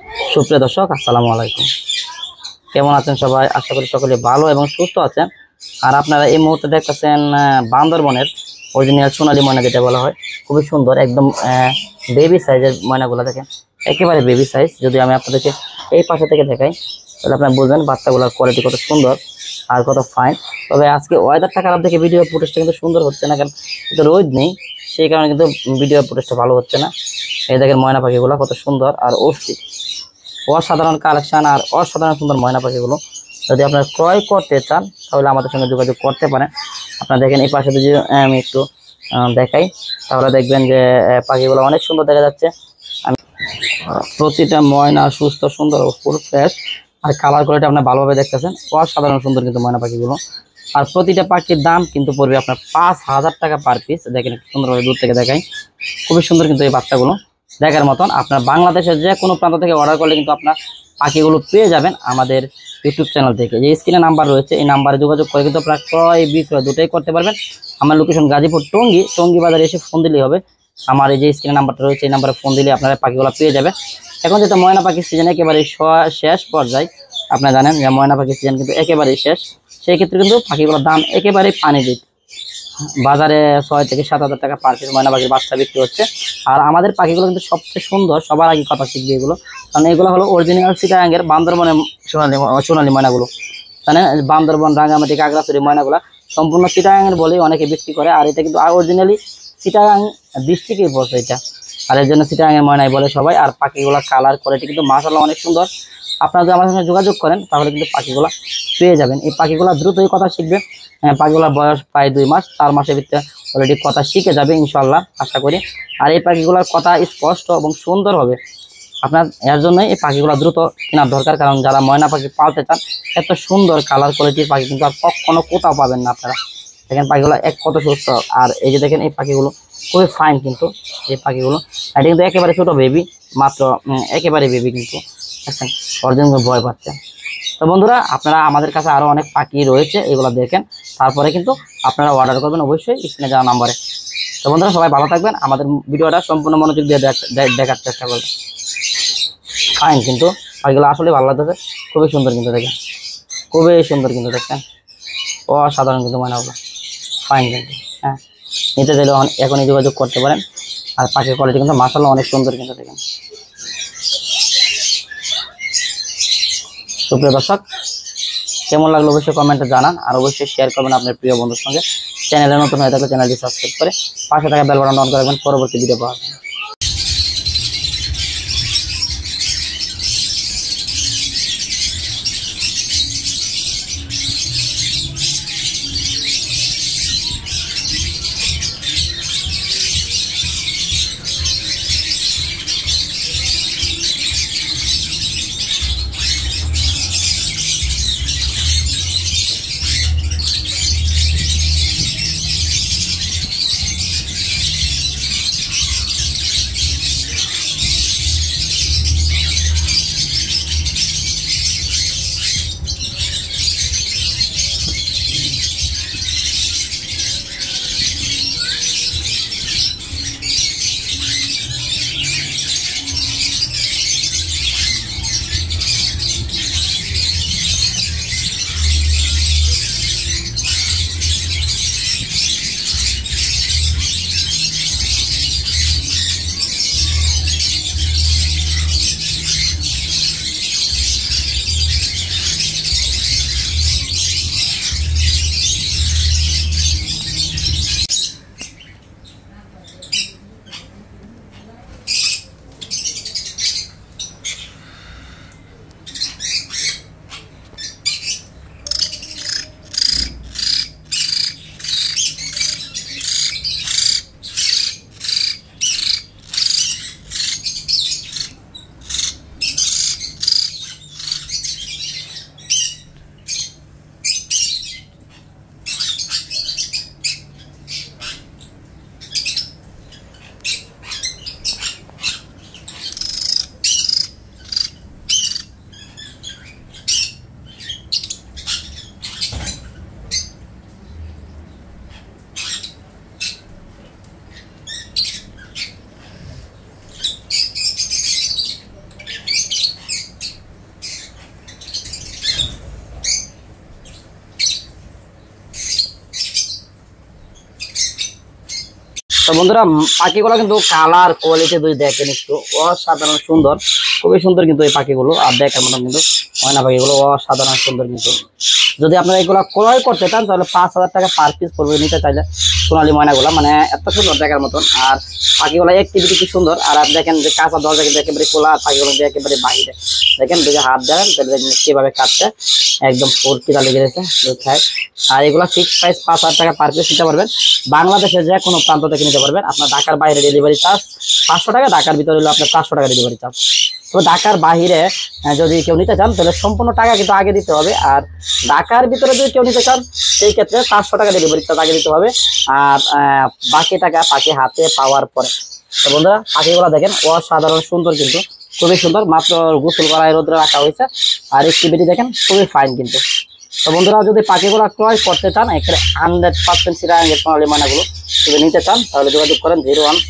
সুপ্রিয় দর্শক, আসসালামু আলাইকুম। কেমন আছেন সবাই? আশা করি সকলে ভালো এবং সুস্থ আছেন। আর আপনারা এই মুহূর্তে দেখতেছেন বান্দরবনের অরিজিনাল সোনালী ময়না, যেটা বলা হয়। খুবই সুন্দর, একদম বেবি সাইজের ময়নাগুলো দেখেন, একেবারে বেবি সাইজ। যদি আমি আপনাদেরকে এই পাশে থেকে দেখাই তাহলে আপনারা বুঝবেন বাচ্চাগুলোর কোয়ালিটি কত সুন্দর আর কত ফাইন। তবে আজকে ওয়েদারটা খারাপ দেখে ভিডিও ফুটেজটা কিন্তু সুন্দর হচ্ছে না, কারণ কিন্তু রোদ নেই, সেই কারণে কিন্তু ভিডিও ফুটেজটা ভালো হচ্ছে না। এই দেখেন ময়না পাখিগুলো কত সুন্দর আর অস্থির, অসাধারণ কালেকশন আর অসাধারণ সুন্দর ময়না পাখিগুলো। যদি আপনারা ক্রয় করতে চান তাহলে আমাদের সঙ্গে যোগাযোগ করতে পারেন। আপনারা দেখেন এই পাশে যদি আমি একটু দেখাই তাহলে দেখবেন যে পাখিগুলো অনেক সুন্দর দেখা যাচ্ছে। আমি প্রতিটা ময়না সুস্থ, সুন্দর, ফুল ফ্রেশ, আর কালার কোয়ালিটি আপনার ভালোভাবে দেখতেছেন, অসাধারণ সুন্দর কিন্তু ময়না পাখিগুলো। আর প্রতিটা পাখির দাম কিন্তু পড়বে আপনার 5,000 টাকা পার পিস। দেখেন সুন্দরভাবে দূর থেকে দেখাই, খুবই সুন্দর কিন্তু এই বাচ্চাগুলো দেখার মতন। আপনার বাংলাদেশের যে কোনো প্রান্ত থেকে অর্ডার করলে কিন্তু আপনার পাখিগুলো পেয়ে যাবেন আমাদের ইউটিউব চ্যানেল থেকে। যে স্ক্রিনে নাম্বার রয়েছে, এই নাম্বারে যোগাযোগ করে কিন্তু আপনার ক্রয় বিক্রয় দুটোই করতে পারবেন। আমার লোকেশন গাজীপুর টঙ্গী বাজারে এসে ফোন দিলেই হবে। আমার এই যে স্ক্রিনে নাম্বারটা রয়েছে, এই নাম্বারে ফোন দিলে আপনারা পাখিগুলো পেয়ে যাবেন। এখন যেটা ময়না পাখির সিজন একেবারে শেষ পর্যায়ে, আপনারা জানেন যে ময়না পাখির সিজন কিন্তু একেবারেই শেষ। সেই ক্ষেত্রে কিন্তু পাখিগুলোর দাম একেবারেই পানি দিত। বাজারে 6 থেকে 7,000 টাকা পার পিস ময়না পাখির বাচ্চা বিক্রি হচ্ছে। আর আমাদের পাখিগুলো কিন্তু সবচেয়ে সুন্দর, সবার আগে কথা শিখবে এগুলো, কারণ এগুলো হলো অরিজিনাল চিটাগাংয়ের বান্দরবনের সোনালী ময়নাগুলো। মানে বান্দরবন, রাঙ্গামাটি, কাকড়াছড়ি ময়নাগুলো সম্পূর্ণ চিটাগাংয়ের বলেই অনেকে বিক্রি করে। আর এটা কিন্তু অরিজিনালি চিটাগাং ডিস্ট্রিক্টেই পড়ছে এটা, আর এর জন্য চিটাগাংয়ের ময়নাই বলে সবাই। আর পাখিগুলো কালার কোয়ালিটি কিন্তু মাশাআল্লাহ অনেক সুন্দর। আপনারা যদি আমার সঙ্গে যোগাযোগ করেন তাহলে কিন্তু পাখিগুলো পেয়ে যাবেন। এই পাখিগুলো দ্রুতই কথা শিখবে। পাখিগুলোর বয়স প্রায় 2 মাস, 4 মাসের ভিতরে অলরেডি কথা শিখে যাবে ইনশাল্লাহ, আশা করি। আর এই পাখিগুলোর কথা স্পষ্ট এবং সুন্দর হবে। আপনার এর জন্যই এই পাখিগুলো দ্রুত কেনার দরকার, কারণ যারা ময়না পাখি পালতে চান, এত সুন্দর কালার কোয়ালিটির পাখি কিন্তু আর কখনো কোথাও পাবেন না আপনারা। দেখেন পাখিগুলো কত সুস্থ। আর এই যে দেখেন এই পাখিগুলো খুবই ফাইন কিন্তু এই পাখিগুলো। এটা কিন্তু একেবারে ছোট বেবি, মাত্র একেবারে বেবি কিন্তু দেখছেন, অরিজিনাল ভয় পাচ্ছে। তো বন্ধুরা, আপনারা আমাদের কাছে আরও অনেক পাখি রয়েছে, এগুলো দেখেন, তারপরে কিন্তু আপনারা অর্ডার করবেন অবশ্যই স্ক্রিনে যাওয়া নাম্বারে। তো বন্ধুরা, সবাই ভালো থাকবেন, আমাদের ভিডিওটা সম্পূর্ণ মনোযোগ দিয়ে দেখার চেষ্টা করবেন। ফাইন কিন্তু পাখিগুলো আসলে ভালো লাগতেছে, খুবই সুন্দর কিন্তু দেখেন, খুবই সুন্দর কিন্তু দেখছেন, অসাধারণ কিন্তু ময়নাগুলো ফাইন কিন্তু। হ্যাঁ, নিতে চাইলে এখনই যোগাযোগ করতে পারেন। আর পাখির কোয়ালিটি কিন্তু মাশাআল্লাহ অনেক সুন্দর কিন্তু দেখেন। সুপ্রিয় দর্শক, কেমন লাগলো অবশ্যই কমেন্টে জানান, আর অবশ্যই শেয়ার করবেন আপনার প্রিয় বন্ধুর সঙ্গে। চ্যানেলে নতুন হয়ে থাকলে চ্যানেলটি সাবস্ক্রাইব করে পাশে থাকা বেল বাটন অন করে রাখবেন পরবর্তী ভিডিও পাওয়ার জন্য। তো বন্ধুরা পাখিগুলো কিন্তু কালার কোয়ালিটি দুই দেখেন একটু অসাধারণ সুন্দর, খুবই সুন্দর কিন্তু এই পাখিগুলো। আর দেখার মতন কিন্তু ময়না পাখিগুলো অসাধারণ সুন্দর কিন্তু। যদি আপনারা এগুলো ক্রয় করতে চান তাহলে 5,000 টাকা পার পিস পড়বে নিতে চাইলে সোনালী ময়নাগুলো, মানে এত সুন্দর দেখার মতন। আর পাখিগুলো অ্যাক্টিভিটি কি সুন্দর। আর আপনি দেখেন যে কাঁচা দরজা কিন্তু একেবারে খোলা, আর পাখিগুলো কিন্তু একেবারে বাহিরে দেখেন, যদি হাত দেন তাহলে দেখেন কিভাবে কাটছে, একদম ফোরকিটা লেগে গেছে খায়। আর এগুলো ফিক্স প্রাইস 5,000 টাকা পার পিস নিতে পারবেন। বাংলাদেশের যে কোনো প্রান্ত থেকে নিতে পারবেন। আপনার ঢাকার বাইরে ডেলিভারি চার্জ 500 টাকা, ঢাকার ভিতরে হলে আপনার 400 টাকা ডেলিভারি চার্জ। তো ঢাকার বাহিরে যদি কেউ নিতে চান তাহলে সম্পূর্ণ টাকা কিন্তু আগে দিতে হবে। আর ঢাকার ভিতরে যদি কেউ নিতে চান সেই ক্ষেত্রে 400 টাকা ডেলিভারি চার্জ আগে দিতে হবে, আর বাকি টাকা পাখি হাতে পাওয়ার পরে। তো বন্ধুরা পাখিগুলো দেখেন অসাধারণ সুন্দর কিন্তু, খুবই সুন্দর। মাত্র গোসল করায় রোদ্রে রাখা হয়েছে। আর অ্যাক্টিভিটি দেখেন খুবই ফাইন কিন্তু। তো বন্ধুরা যদি পাখিগুলো ক্রয় করতে চান, এখানে 100% সিরাঙ্গের সোনালী ময়নাগুলো যদি নিতে চান তাহলে যোগাযোগ করেন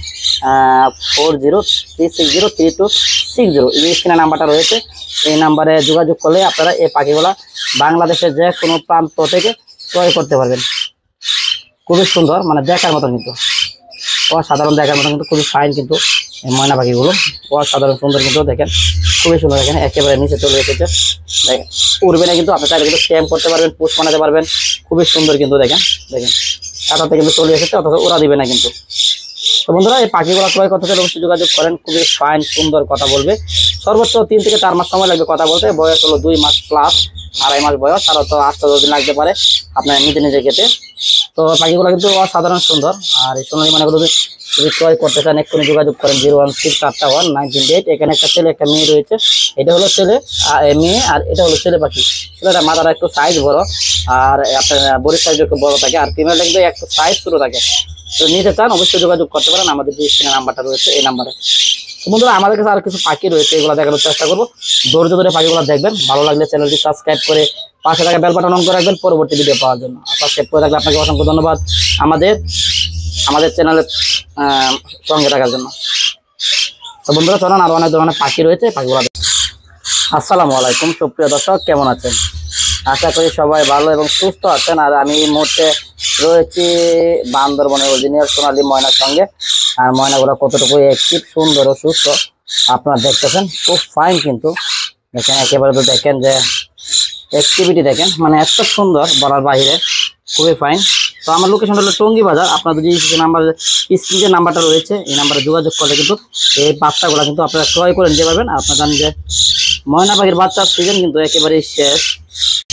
014036036260। এই স্ক্রিনে নাম্বারটা রয়েছে, এই নাম্বারে যোগাযোগ করলে আপনারা এই পাখিগুলা বাংলাদেশের যে কোনো প্রান্ত থেকে ক্রয় করতে পারবেন। খুবই সুন্দর, মানে দেখার মতন কিন্তু অসাধারণ দেখার মতন কিন্তু, খুবই ফাইন কিন্তু এই ময়না পাখিগুলো অসাধারণ সুন্দর কিন্তু। দেখেন খুবই সুন্দর, দেখেন একেবারে নিচে চলে এসেছে, দেখেন উড়বে না কিন্তু। আপনি চাইলে কিন্তু স্ট্যাম্প করতে পারবেন, পোস্ট বানাতে পারবেন, খুবই সুন্দর কিন্তু। দেখেন দেখেন কাঁটাতে কিন্তু চলে এসেছে, অথচ ওরা দিবে না কিন্তু। তো বন্ধুরা এই পাখিগুলো ক্রয় করতে চাইলে অবশ্যই যোগাযোগ করেন। খুবই ফাইন সুন্দর কথা বলবে, সর্বোচ্চ 3 থেকে 4 মাস সময় লাগবে কথা বলতে। বয়স হলো 2 মাস প্লাস, 2.5 মাস বয়স, আরো তো 8-10 দিন লাগতে পারে আপনার নিজে নিজে খেতে। তো পাখিগুলো কিন্তু অসাধারণ সুন্দর। আর এই সোনালী ময়নাগুলো যদি ক্রয় করতে চান এক্ষুনি যোগাযোগ করেন 016411998। এখানে একটা ছেলে একটা মেয়ে রয়েছে, এটা হলো ছেলে মেয়ে, আর এটা হলো ছেলে পাখি। ছেলেটা মাথাটা একটু সাইজ বড়, আর আপনার বডির সাইজ একটু বড় থাকে, আর ফিমেলটা কিন্তু একটু সাইজ ছোট থাকে। তো নিতে চান অবশ্যই যোগাযোগ করতে পারেন, আমাদের যে স্ক্রিনে নাম্বারটা রয়েছে এই নাম্বারে। বন্ধুরা আমাদের কাছে আর কিছু পাখি রয়েছে, এগুলো দেখানোর চেষ্টা করবো। ধৈর্য ধরে পাখিগুলো দেখবেন, ভালো লাগলে চ্যানেলটি সাবস্ক্রাইব করে পাশে থাকা বেল বাটন অন করে রাখবেন পরবর্তী ভিডিও পাওয়ার জন্য। সাবস্ক্রাইব করে থাকলে আপনাকে অসংখ্য ধন্যবাদ আমাদের চ্যানেলের সঙ্গে থাকার জন্য। তো বন্ধুরা চলুন, আরো অনেক ধরনের পাখি রয়েছে, পাখিগুলো। আসসালামু আলাইকুম সুপ্রিয় দর্শক, কেমন আছেন? আশা করি সবাই ভালো এবং সুস্থ আছেন। আর আমি এই মুহূর্তে রয়েছি বান্দরবনের অরিজিনাল সোনালী ময়নার সঙ্গে। আর ময়নাগুলো কতটুকু অ্যাক্টিভ, সুন্দর ও সুস্থ আপনারা দেখতেছেন, খুব ফাইন কিন্তু। দেখেন একেবারে তো দেখেন যে অ্যাক্টিভিটি দেখেন, মানে এত সুন্দর বলার বাইরে, খুবই ফাইন। তো আমার লোকেশন হলো টঙ্গী বাজার। আপনার যদি নাম্বার স্ক্রিনে যে নাম্বারটা রয়েছে এই নাম্বারে যোগাযোগ করলে কিন্তু এই বাচ্চাগুলো কিন্তু আপনারা ক্রয় করে নিতে পারবেন। আপনারা জানেন যে ময়না পাখির বাচ্চার সিজন কিন্তু একেবারেই শেষ।